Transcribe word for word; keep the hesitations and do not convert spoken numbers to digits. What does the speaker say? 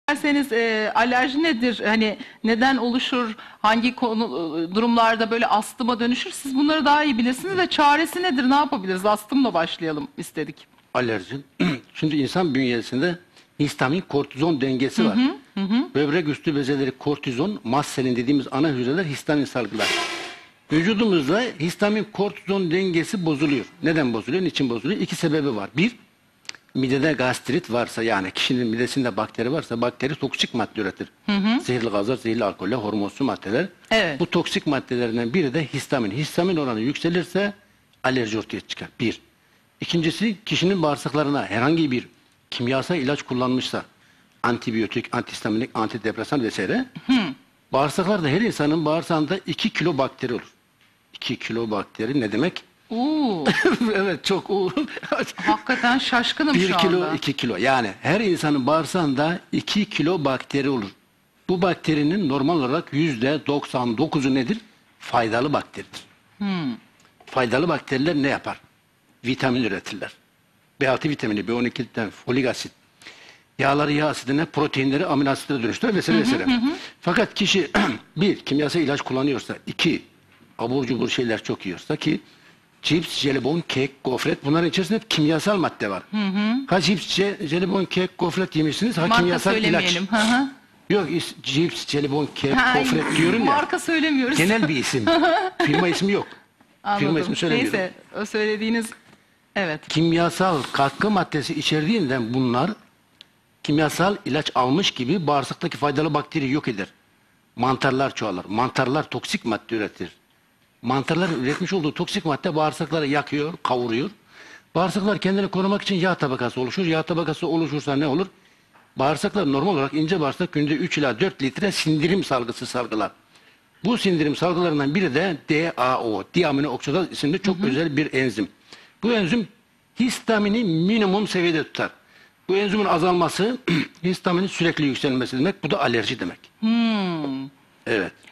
İsterseniz e, alerji nedir? Hani neden oluşur? Hangi konu e, durumlarda böyle astıma dönüşür? Siz bunları daha iyi bilirsiniz ve çaresi nedir? Ne yapabiliriz? Astımla başlayalım istedik. Alerji. Şimdi insan bünyesinde histamin kortizon dengesi var. Hı hı, hı. Böbrek üstü bezeleri kortizon, mast selin dediğimiz ana hücreler histamin salgılar. Vücudumuzda histamin kortizon dengesi bozuluyor. Neden bozuluyor? Niçin bozuluyor? İki sebebi var. Bir, midede gastrit varsa, yani kişinin midesinde bakteri varsa, bakteri toksik madde üretir. Hı hı. Zehirli gazlar, zehirli alkoller, hormonsu maddeler. Evet. Bu toksik maddelerden biri de histamin. Histamin oranı yükselirse alerji ortaya çıkar. Bir. İkincisi, kişinin bağırsaklarına herhangi bir kimyasal ilaç kullanmışsa, antibiyotik, antihistaminik, antidepresan vesaire, hı. bağırsaklarda, her insanın bağırsağında iki kilo bakteri olur. iki kilo bakteri ne demek? Oo. Evet, çok. Hakikaten şaşkınım bir şu anda. Bir kilo, iki kilo. Yani her insanın bağırsağında iki kilo bakteri olur. Bu bakterinin normal olarak yüzde doksan dokuzu nedir? Faydalı bakteridir. Hmm. Faydalı bakteriler ne yapar? Vitamin üretirler. B altı vitamini, B on iki'den folik asit. Yağları yağ asidine, proteinleri amino asitlere dönüştürür vesaire hı hı, vesaire. Hı. Fakat kişi bir, kimyasal ilaç kullanıyorsa, iki, abur cubur şeyler çok yiyorsa, ki cips, jelibon, kek, gofret, bunların içerisinde hep kimyasal madde var. Hı hı. Ha cips, jelibon, kek, gofret yemişsiniz, ha marka kimyasal ilaç. Hı hı. Yok, cips, jelibon, kek, ha, gofret diyorum ya. Marka söylemiyoruz. Genel bir isim. Firma ismi yok. Anladım. Firma ismi söylemiyorum. Neyse, o söylediğiniz, evet. Kimyasal katkı maddesi içerdiğinden bunlar kimyasal ilaç almış gibi bağırsaktaki faydalı bakteri yok eder. Mantarlar çoğalır. Mantarlar toksik madde üretir. Mantarlar üretmiş olduğu toksik madde bağırsakları yakıyor, kavuruyor. Bağırsaklar kendini korumak için yağ tabakası oluşur. Yağ tabakası oluşursa ne olur? Bağırsaklar normal olarak, ince bağırsak günde üç ila dört litre sindirim salgısı salgılar. Bu sindirim salgılarından biri de D A O, diamino oksidaz isimli çok hı hı. özel bir enzim. Bu enzim histamini minimum seviyede tutar. Bu enzimin azalması histaminin sürekli yükselmesi demek. Bu da alerji demek. Hmm. Evet.